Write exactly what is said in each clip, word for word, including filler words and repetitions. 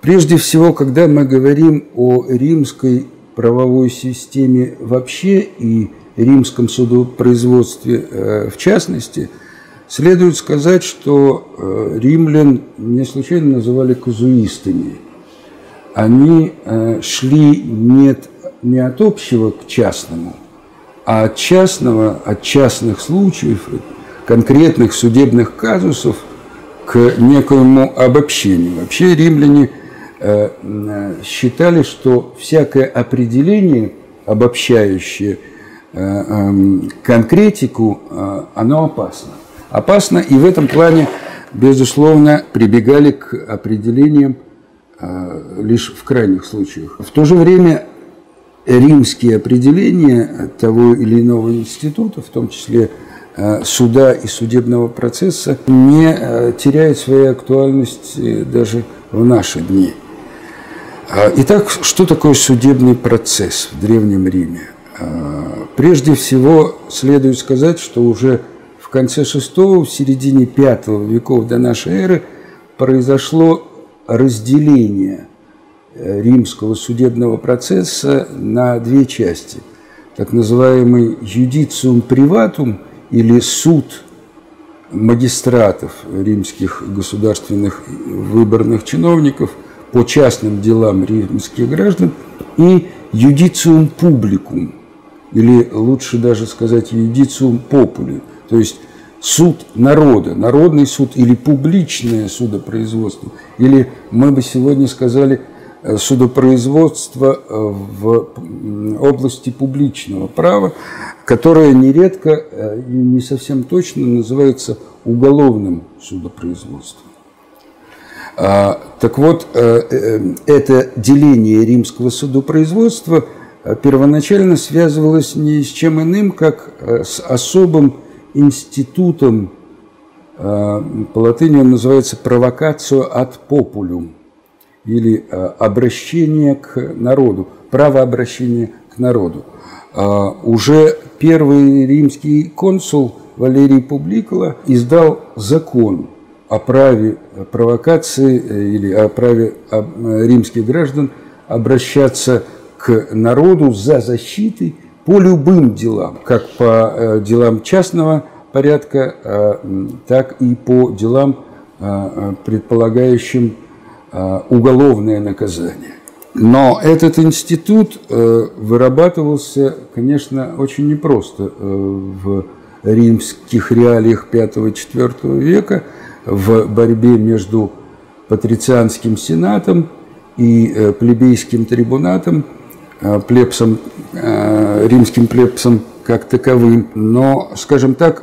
Прежде всего, когда мы говорим о римской правовой системе вообще и римском судопроизводстве в частности, следует сказать, что римлян не случайно называли казуистами. Они шли не, не от общего к частному, а от частного, от частных случаев, конкретных судебных казусов к некоему обобщению. Вообще римляне считали, что всякое определение, обобщающее конкретику, оно опасно. Опасно, и в этом плане, безусловно, прибегали к определениям лишь в крайних случаях. В то же время римские определения того или иного института, в том числе суда и судебного процесса, не теряют своей актуальности даже в наши дни. Итак, что такое судебный процесс в Древнем Риме? Прежде всего, следует сказать, что уже в конце шестого, в середине пятого веков до нашей эры произошло разделение римского судебного процесса на две части. Так называемый юдициум приватум, или суд магистратов, римских государственных выборных чиновников по частным делам римских граждан, и юдициум публикум, или лучше даже сказать юдициум попули, то есть суд народа, народный суд или публичное судопроизводство, или мы бы сегодня сказали судопроизводство в области публичного права, которое нередко и не совсем точно называется уголовным судопроизводством. Так вот, это деление римского судопроизводства первоначально связывалось не с чем иным, как с особым институтом, по латыни он называется «провокацио ad populum», или обращение к народу, право обращения к народу. Уже первый римский консул Валерий Публикула издал закон о праве провокации или о праве римских граждан обращаться к народу за защитой по любым делам, как по делам частного порядка, так и по делам, предполагающим уголовное наказание. Но этот институт вырабатывался, конечно, очень непросто в римских реалиях пятого-четвёртого века, в борьбе между патрицианским сенатом и плебейским трибунатом, плебсом, римским плебсом как таковым. Но, скажем так,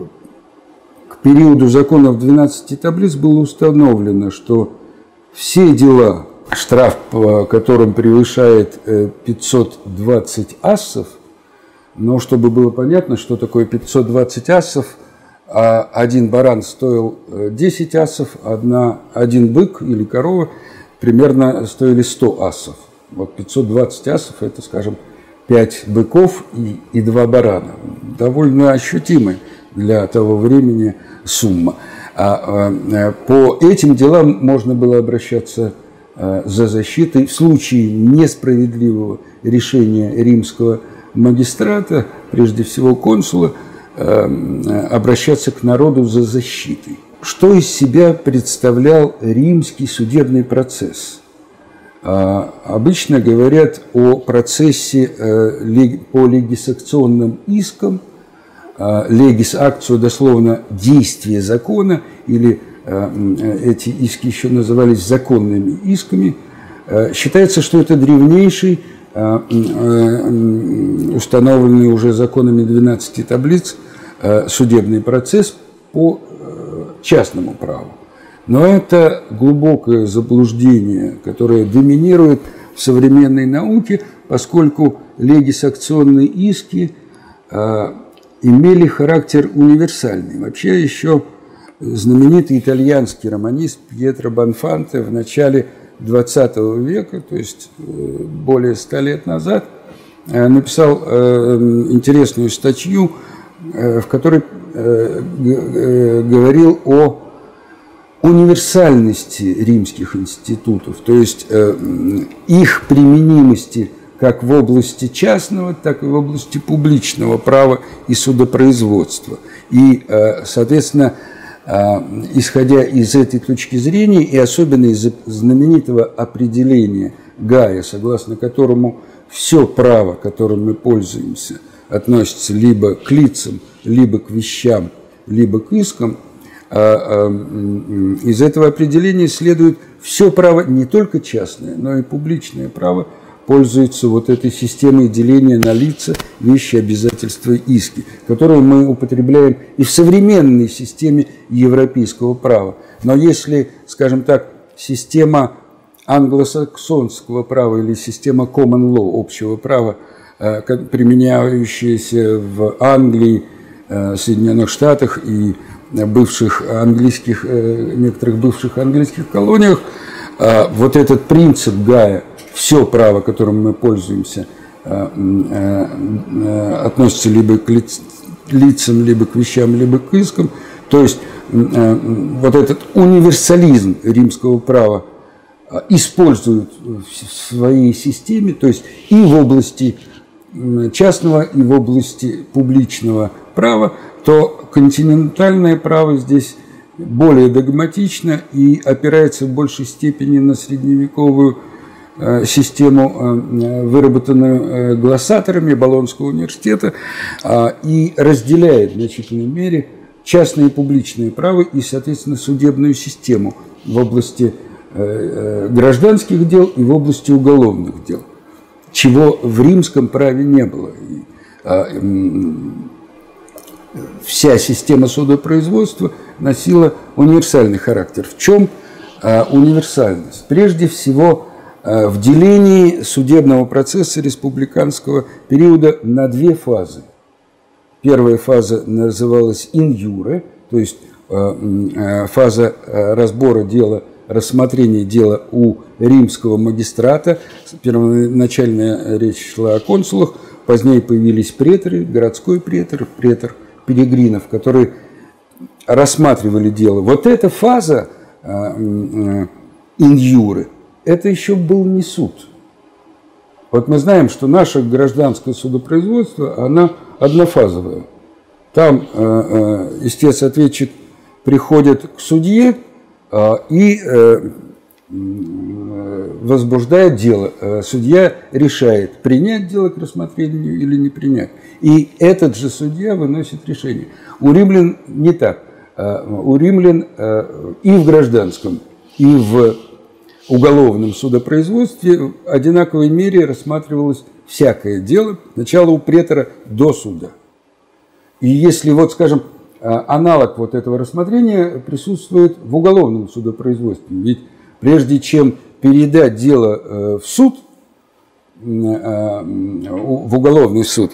к периоду законов двенадцати таблиц было установлено, что все дела, штраф по которым превышает пятьсот двадцать ассов, но чтобы было понятно, что такое пятьсот двадцать ассов, один баран стоил десять ассов, одна, один бык или корова примерно стоили сто ассов. Вот пятьсот двадцать ассов – это, скажем, пять быков и, и два барана. Довольно ощутимая для того времени сумма. А, а, по этим делам можно было обращаться а, за защитой в случае несправедливого решения римского магистрата, прежде всего консула, а, обращаться к народу за защитой. Что из себя представлял римский судебный процесс? А, обычно говорят о процессе а, лег, по легисакционным искам. Легис акцио, дословно действие закона, или эти иски еще назывались законными исками. Считается, что это древнейший, установленный уже законами двенадцати таблиц, судебный процесс по частному праву. Но это глубокое заблуждение, которое доминирует в современной науке, поскольку легисакционные иски имели характер универсальный. Вообще еще знаменитый итальянский романист Пьетро Бонфанте в начале двадцатого века, то есть более ста лет назад, написал интересную статью, в которой говорил о универсальности римских институтов, то есть э, их применимости как в области частного, так и в области публичного права и судопроизводства. И, э, соответственно, э, исходя из этой точки зрения, и особенно из знаменитого определения Гая, согласно которому все право, которым мы пользуемся, относится либо к лицам, либо к вещам, либо к искам, из этого определения следует, все право, не только частное, но и публичное право, пользуется вот этой системой деления на лица, вещи, обязательства, иски, которую мы употребляем и в современной системе европейского права. Но если, скажем так, система англосаксонского права или система common law, общего права, применяющаяся в Англии, Соединенных Штатах и бывших английских, некоторых бывших английских колониях, вот этот принцип Гая, все право, которым мы пользуемся, относится либо к лицам, либо к вещам, либо к искам, то есть вот этот универсализм римского права используют в своей системе, то есть и в области частного, и в области публичного права, то континентальное право здесь более догматично и опирается в большей степени на средневековую систему, выработанную глоссаторами Болонского университета, и разделяет в значительной мере частное и публичное право и, соответственно, судебную систему в области гражданских дел и в области уголовных дел, чего в римском праве не было. Вся система судопроизводства носила универсальный характер. В чем универсальность? Прежде всего, в делении судебного процесса республиканского периода на две фазы. Первая фаза называлась in iure, то есть фаза разбора дела, рассмотрения дела у римского магистрата. Первоначальная речь шла о консулах, позднее появились преторы, городской претор, претор Перегринов, которые рассматривали дело. Вот эта фаза in iure, это еще был не суд. Вот мы знаем, что наше гражданское судопроизводство, она однофазовая. Там истец-ответчик приходит к судье и возбуждает дело. Судья решает, принять дело к рассмотрению или не принять. И этот же судья выносит решение. У римлян не так. У римлян и в гражданском, и в уголовном судопроизводстве в одинаковой мере рассматривалось всякое дело, сначала у претора до суда. И если, вот, скажем, аналог вот этого рассмотрения присутствует в уголовном судопроизводстве, ведь прежде чем передать дело в суд, в уголовный суд,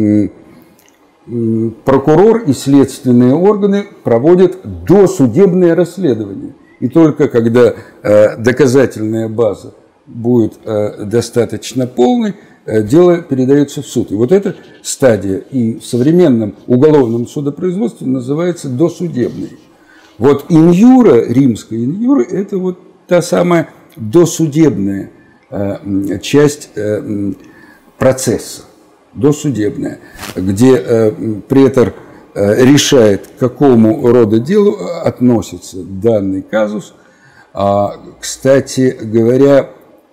прокурор и следственные органы проводят досудебное расследование. И только когда э, доказательная база будет э, достаточно полной, э, дело передается в суд. И вот эта стадия и в современном уголовном судопроизводстве называется досудебной. Вот in iure, римская in iure, это вот та самая досудебная э, часть э, процесса, досудебная, где э, претор решает, к какому рода делу относится данный казус. А, кстати говоря,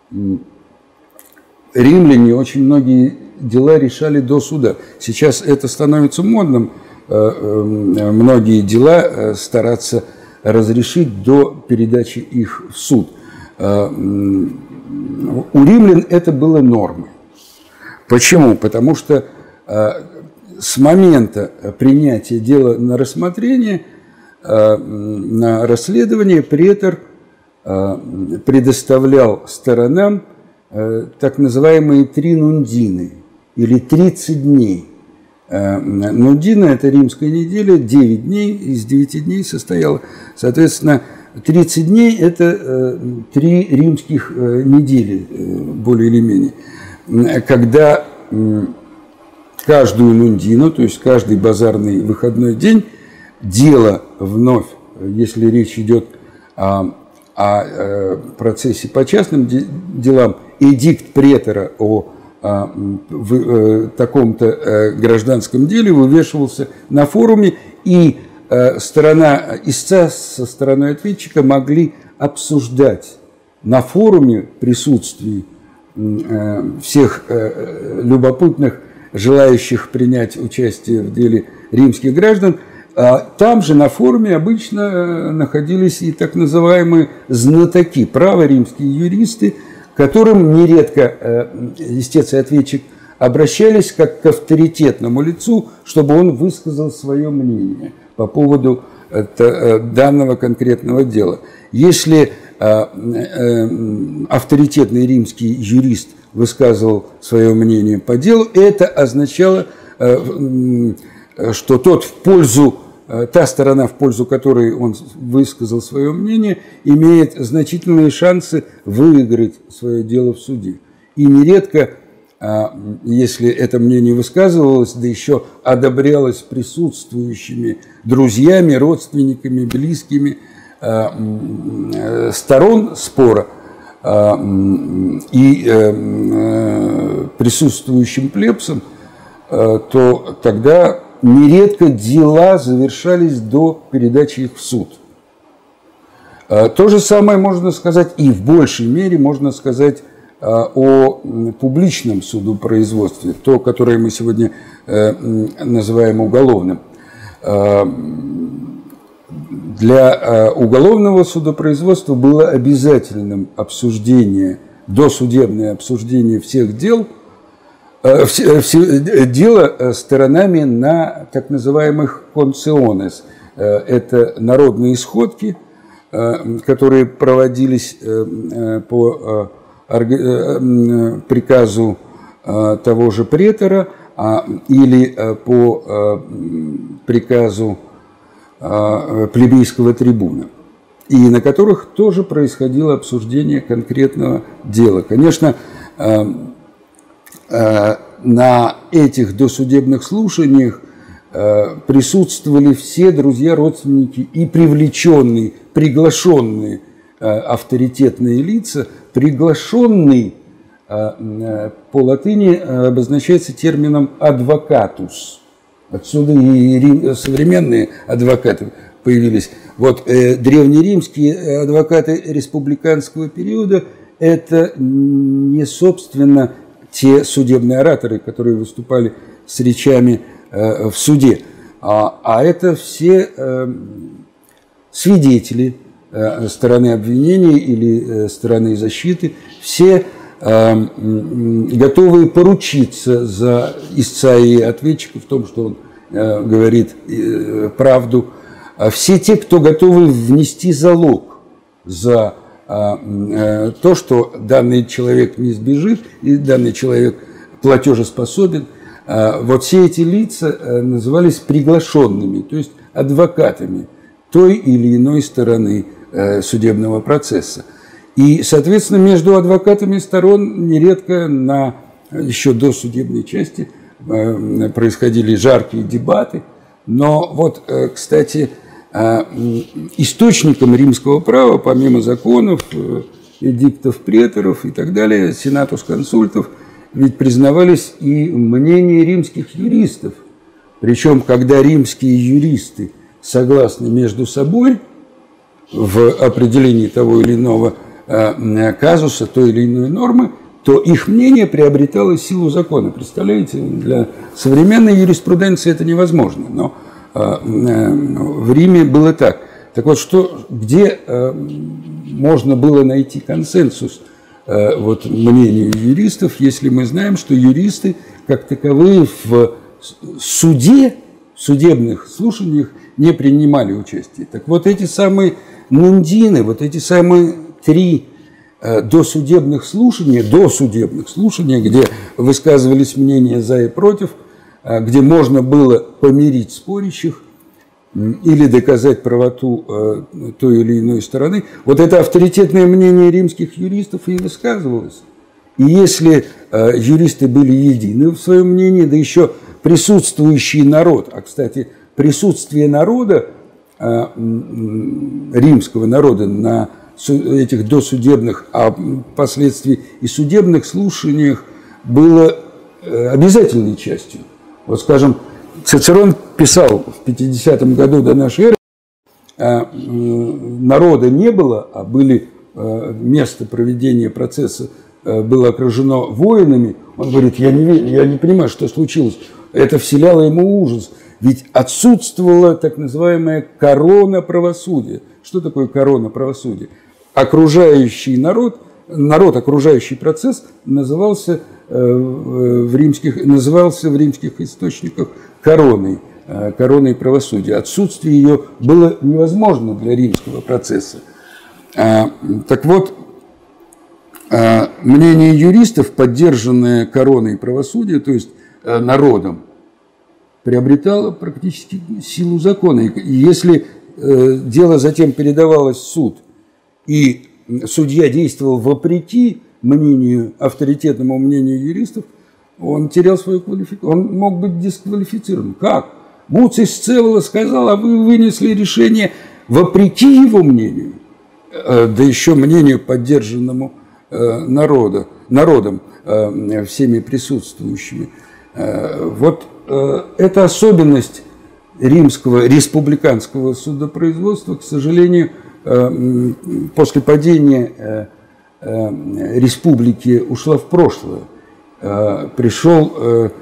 римляне очень многие дела решали до суда. Сейчас это становится модным. Многие дела стараться разрешить до передачи их в суд. У римлян это было нормой. Почему? Потому что с момента принятия дела на рассмотрение, на расследование, претор предоставлял сторонам так называемые три нундины, или тридцать дней. Нундина – это римская неделя, девять дней, из девяти дней состояла. Соответственно, тридцать дней – это три римских недели, более или менее, когда каждую нундину, то есть каждый базарный выходной день, дело вновь, если речь идет о, о процессе по частным делам, эдикт претора о, о в, таком-то гражданском деле вывешивался на форуме, и сторона истца со стороной ответчика могли обсуждать на форуме в присутствии всех любопытных, желающих принять участие в деле римских граждан. Там же на форуме обычно находились и так называемые знатоки права, римские юристы, к которым нередко истец и ответчик обращались как к авторитетному лицу, чтобы он высказал свое мнение по поводу данного конкретного дела. Если авторитетный римский юрист высказывал свое мнение по делу, это означало, что тот в пользу, та сторона, в пользу которой он высказал свое мнение, имеет значительные шансы выиграть свое дело в суде. И нередко, если это мнение высказывалось, да еще одобрялось присутствующими друзьями, родственниками, близкими сторон спора и присутствующим плебсом, то тогда нередко дела завершались до передачи их в суд. То же самое можно сказать, и в большей мере можно сказать о публичном судопроизводстве, то, которое мы сегодня называем уголовным. Для уголовного судопроизводства было обязательным обсуждение, досудебное обсуждение всех дел, все, все, дела сторонами на так называемых концеонес. Это народные сходки, которые проводились по приказу того же претора или по приказу плебейского трибуна, и на которых тоже происходило обсуждение конкретного дела. Конечно, на этих досудебных слушаниях присутствовали все друзья, родственники и привлеченные, приглашенные авторитетные лица. Приглашенный по латыни обозначается термином «адвокатус». Отсюда и современные адвокаты появились. Вот э, древнеримские адвокаты республиканского периода – это не, собственно, те судебные ораторы, которые выступали с речами э, в суде, а, а это все э, свидетели э, стороны обвинения или э, стороны защиты, все э, готовые поручиться за истца и ответчика в том, что он э, говорит э, правду. Все те, кто готовы внести залог за э, то, что данный человек не сбежит, и данный человек платежеспособен. Э, вот все эти лица э, назывались приглашенными, то есть адвокатами той или иной стороны э, судебного процесса. И, соответственно, между адвокатами сторон нередко на еще до судебной части э, происходили жаркие дебаты. Но вот, э, кстати, источником римского права, помимо законов, эдиктов преторов и так далее, сенатус консультов, ведь признавались и мнения римских юристов. Причем, когда римские юристы согласны между собой в определении того или иного казуса, той или иной нормы, то их мнение приобретало силу закона. Представляете, для современной юриспруденции это невозможно, но в Риме было так. Так вот, что, где можно было найти консенсус вот, мнению юристов, если мы знаем, что юристы, как таковые, в суде, в судебных слушаниях не принимали участие. Так вот, эти самые мундины, вот эти самые три досудебных слушания, досудебных слушания, где высказывались мнения за и против, где можно было помирить спорящих или доказать правоту той или иной стороны. Вот это авторитетное мнение римских юристов и высказывалось. И если юристы были едины в своем мнении, да еще присутствующий народ, а, кстати, присутствие народа римского народа на этих досудебных, а впоследствии и судебных слушаниях было обязательной частью. Вот, скажем, Цицерон писал в пятидесятом году до нашей эры, народа не было, а были место проведения процесса было окружено воинами. Он говорит, я не, я не понимаю, что случилось. Это вселяло ему ужас. Ведь отсутствовала так называемая корона правосудия. Что такое корона правосудия? Окружающий народ, народ, окружающий процесс назывался, э, в, римских, назывался в римских источниках короной, э, короной правосудия. Отсутствие ее было невозможно для римского процесса. Э, так вот, э, мнение юристов, поддержанное короной правосудия, то есть э, народом, приобретало практически силу закона. И если э, дело затем передавалось в суд, и судья действовал вопреки мнению, авторитетному мнению юристов, он терял свою квалификацию, он мог быть дисквалифицирован. Как? Муций Сцевола сказал, а вы вынесли решение вопреки его мнению, э, да еще мнению, поддержанному э, народа, народом, э, всеми присутствующими. Э, вот это особенность римского республиканского судопроизводства, к сожалению, после падения республики ушла в прошлое. Пришел,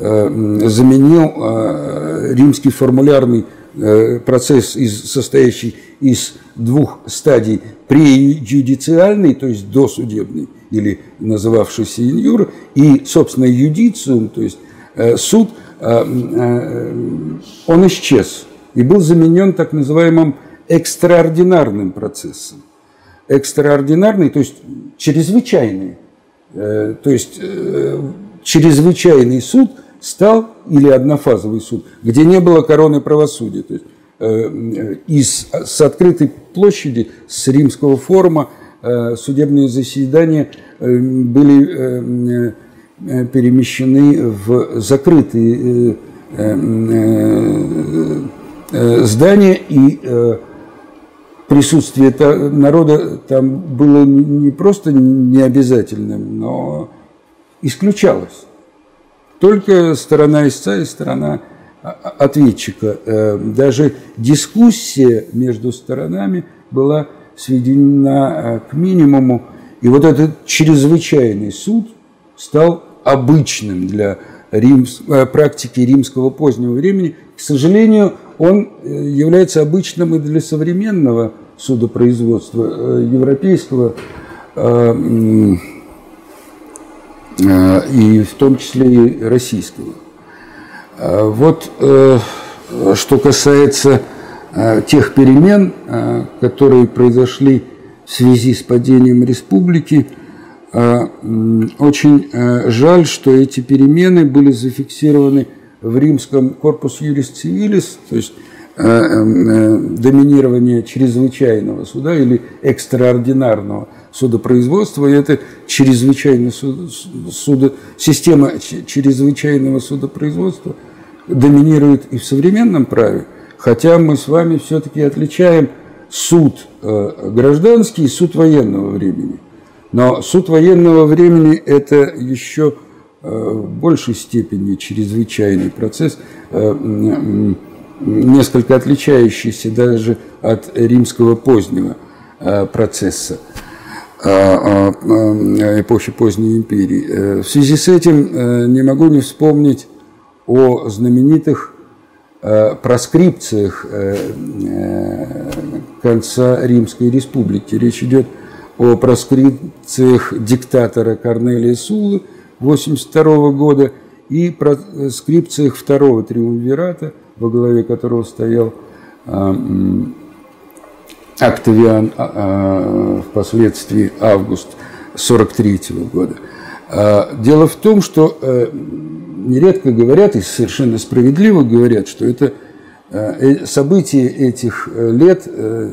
заменил римский формулярный процесс, состоящий из двух стадий: преюдициальный, то есть досудебный, или называвшийся иньюра, и, собственно, юдициум, то есть суд. Он исчез и был заменен так называемым экстраординарным процессом. Экстраординарный, то есть чрезвычайный. То есть чрезвычайный суд стал, или однофазовый суд, где не было короны правосудия. То есть из, с открытой площади, с римского форума судебные заседания были перемещены в закрытые здания, и присутствие народа там было не просто необязательным, но исключалось. Только сторона истца и сторона ответчика. Даже дискуссия между сторонами была сведена к минимуму, и вот этот чрезвычайный суд стал обычным для рим, практики римского позднего времени. К сожалению, он является обычным и для современного судопроизводства, европейского, и в том числе и российского. Вот что касается тех перемен, которые произошли в связи с падением республики, очень жаль, что эти перемены были зафиксированы в римском корпус юрис цивилис, то есть доминирование чрезвычайного суда или экстраординарного судопроизводства. И это чрезвычайное суд, судо, система чрезвычайного судопроизводства доминирует и в современном праве, хотя мы с вами все-таки отличаем суд гражданский и суд военного времени. Но суд военного времени – это еще в большей степени чрезвычайный процесс, несколько отличающийся даже от римского позднего процесса эпохи поздней империи. В связи с этим не могу не вспомнить о знаменитых проскрипциях конца Римской республики. Речь идет о проскрипциях диктатора Корнелия Суллы восемьдесят второго года и проскрипциях второго триумвирата, во главе которого стоял Октавиан, впоследствии Август сорок третьего года. Дело в том, что нередко говорят, и совершенно справедливо говорят, что это события этих лет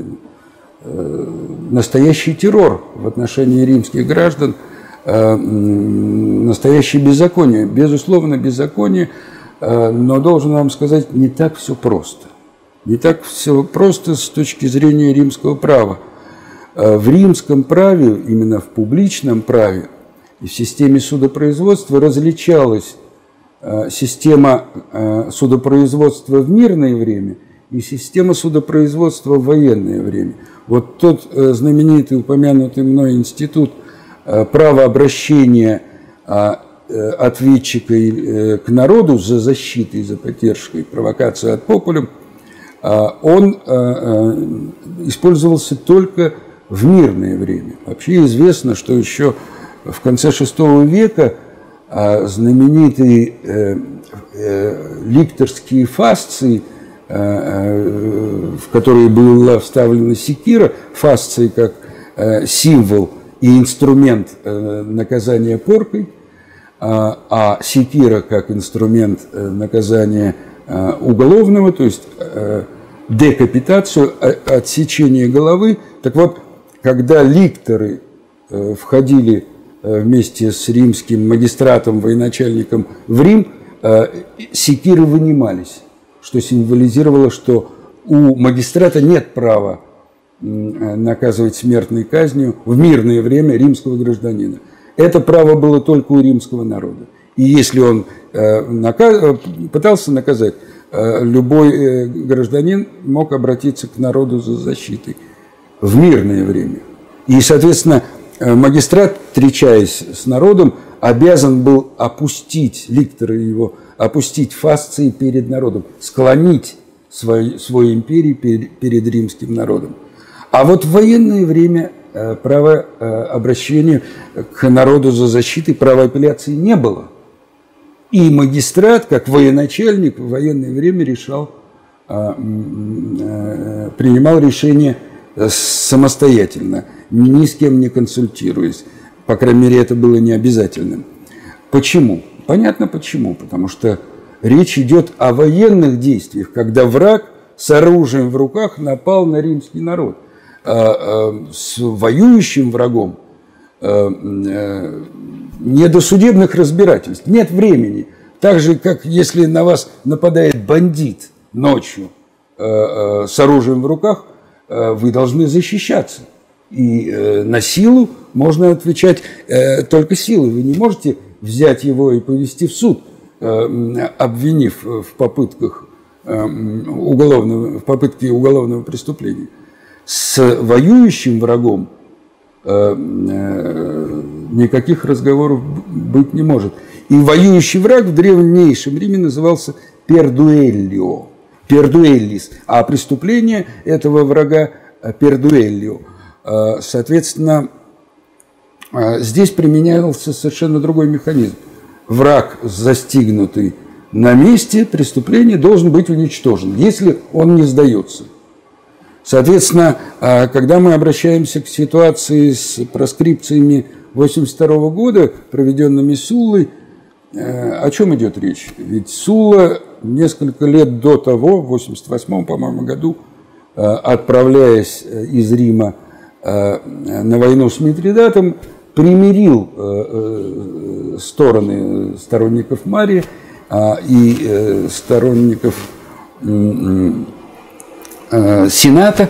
настоящий террор в отношении римских граждан, настоящее беззаконие. Безусловно, беззаконие, но должен вам сказать, не так все просто. Не так все просто с точки зрения римского права. В римском праве, именно в публичном праве и в системе судопроизводства различалась система судопроизводства в мирное время и система судопроизводства в военное время. Вот тот знаменитый, упомянутый мной институт права обращения ответчика к народу за защитой, за поддержку и провокацию от популем, он использовался только в мирное время. Вообще известно, что еще в конце шестого века знаменитые ликторские фасции, в которые была вставлена секира, фасции как символ и инструмент наказания поркой, а секира как инструмент наказания уголовного, то есть декапитацию, отсечение головы. Так вот, когда ликторы входили вместе с римским магистратом, военачальником в Рим, секиры вынимались, что символизировало, что у магистрата нет права наказывать смертной казнью в мирное время римского гражданина. Это право было только у римского народа. И если он наказ... пытался наказать, любой гражданин мог обратиться к народу за защитой в мирное время. И, соответственно, магистрат, встречаясь с народом, обязан был опустить, ликторы его, опустить фасции перед народом, склонить свой, свой империй перед, перед римским народом. А вот в военное время права обращения к народу за защитой, права апелляции не было. И магистрат, как военачальник, в военное время решал, принимал решение самостоятельно, ни с кем не консультируясь. По крайней мере, это было не обязательным. Почему? Понятно почему. Потому что речь идет о военных действиях, когда враг с оружием в руках напал на римский народ. С воюющим врагом не до судебных разбирательств, нет времени. Так же, как если на вас нападает бандит ночью с оружием в руках, вы должны защищаться. И на силу можно отвечать только силой. Вы не можете взять его и повести в суд, обвинив в попытках уголовного, в попытке уголовного преступления. С воюющим врагом никаких разговоров быть не может. И воюющий враг в древнейшем Риме назывался пердуэллио, пердуэллис, а преступление этого врага пердуэллио. Соответственно, здесь применялся совершенно другой механизм. Враг, застигнутый на месте преступления, должен быть уничтожен, если он не сдается. Соответственно, когда мы обращаемся к ситуации с проскрипциями восемьдесят второго года, проведенными Суллой, о чем идет речь? Ведь Сулла несколько лет до того, в восемьдесят восьмом, по-моему, году, отправляясь из Рима на войну с Митридатом, примирил стороны сторонников Мария и сторонников Сената,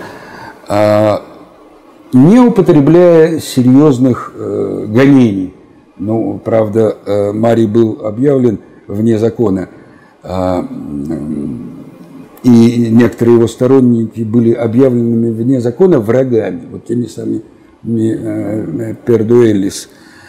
не употребляя серьезных гонений. Ну, правда, Марий был объявлен вне закона, и некоторые его сторонники были объявленными вне закона врагами, вот теми самыми пердуэллис.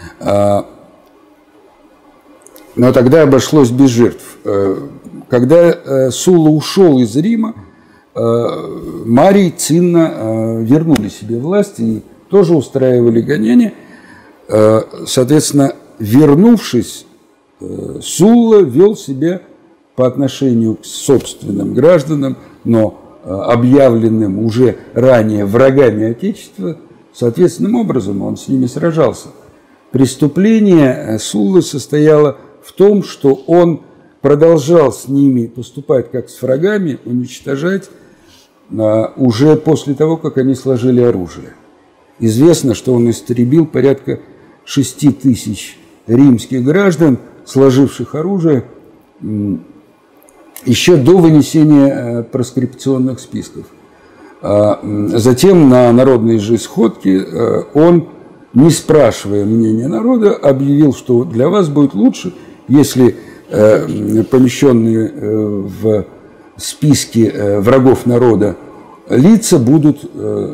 Но тогда обошлось без жертв. Когда Сулла ушел из Рима, Марий, Цинна вернули себе власть и тоже устраивали гонения. Соответственно, вернувшись, Сулла вел себя по отношению к собственным гражданам, но объявленным уже ранее врагами Отечества, соответственным образом он с ними сражался. Преступление Суллы состояло в том, что он продолжал с ними поступать как с врагами, уничтожать уже после того, как они сложили оружие. Известно, что он истребил порядка шести тысяч римских граждан, сложивших оружие, еще до вынесения проскрипционных списков. Затем на народной же сходке он, не спрашивая мнения народа, объявил, что для вас будет лучше, если помещенные в списки врагов народа лица будут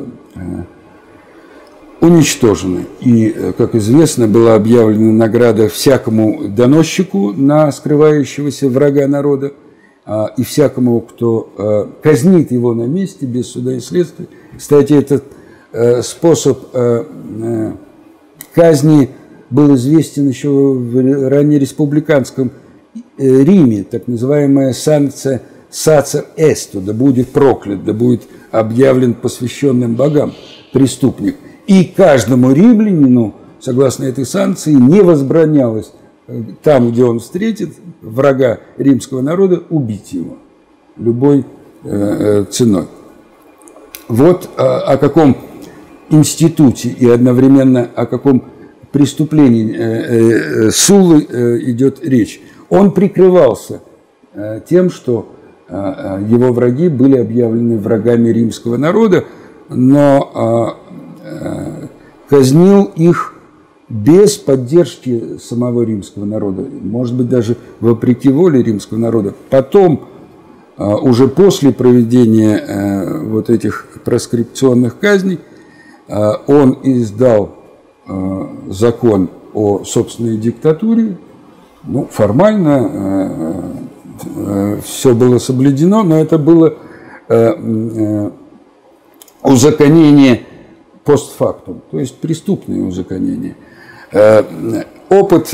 уничтожены. И, как известно, была объявлена награда всякому доносчику на скрывающегося врага народа и всякому, кто казнит его на месте без суда и следствия. Кстати, этот способ казни был известен еще в раннереспубликанском Риме, так называемая санкция «сацер эсту», да будет проклят, да будет объявлен посвященным богам преступник. И каждому римлянину, согласно этой санкции, не возбранялось там, где он встретит врага римского народа, убить его любой э, ценой. Вот о, о каком институте и одновременно о каком преступлении э, э, Суллы э, идет речь. Он прикрывался э, тем, что э, его враги были объявлены врагами римского народа, но э, казнил их без поддержки самого римского народа, может быть, даже вопреки воле римского народа. Потом, уже после проведения вот этих проскрипционных казней, он издал закон о собственной диктатуре. Ну, формально все было соблюдено, но это было узаконение постфактум, то есть преступное узаконение. Опыт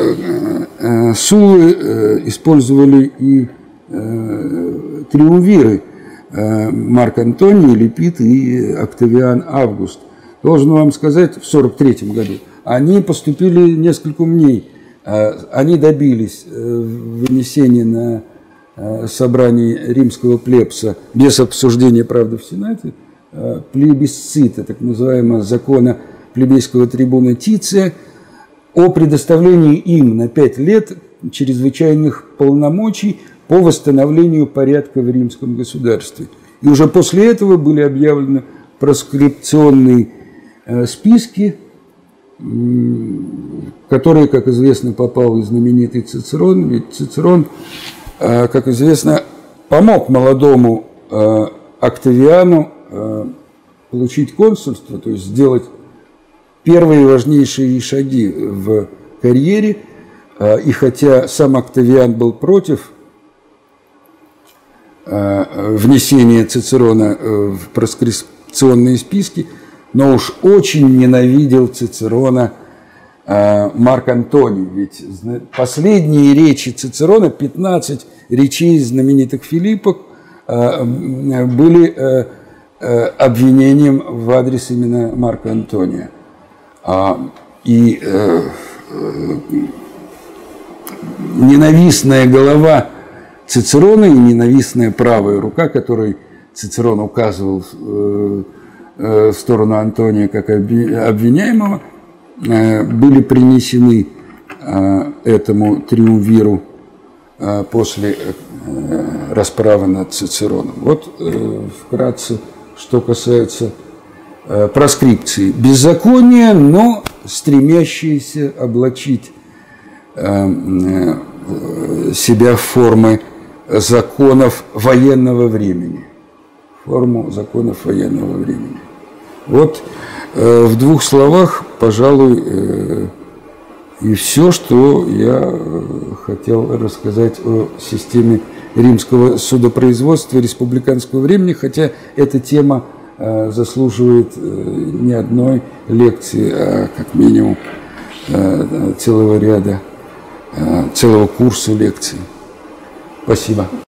Суллы использовали и триумвиры Марк Антоний, Лепит и Октавиан Август. Должен вам сказать, в сорок третьем году они поступили несколько умней. Они добились вынесения на собрании римского плебса без обсуждения, правда, в Сенате, плебисцита, так называемого закона плебейского трибуна Тиция, о предоставлении им на пять лет чрезвычайных полномочий по восстановлению порядка в римском государстве. И уже после этого были объявлены проскрипционные списки, которые, как известно, попал и знаменитый Цицерон. Ведь Цицерон, как известно, помог молодому Октавиану получить консульство, то есть сделать первые важнейшие шаги в карьере. И хотя сам Октавиан был против внесения Цицерона в проскрипционные списки, но уж очень ненавидел Цицерона Марк Антоний. Ведь последние речи Цицерона, пятнадцать речей знаменитых Филиппок, были обвинением в адрес именно Марка Антония. И ненавистная голова Цицерона и ненавистная правая рука, которой Цицерон указывал в сторону Антония как обвиняемого, были принесены этому триумвиру после расправы над Цицероном. Вот вкратце, что касается проскрипции. Беззаконие, но стремящиеся облачить себя в формы законов военного времени. Форму законов военного времени. Вот в двух словах, пожалуй, и все, что я хотел рассказать о системе римского судопроизводства республиканского времени, хотя эта тема заслуживает не одной лекции, а как минимум целого ряда, целого курса лекций. Спасибо.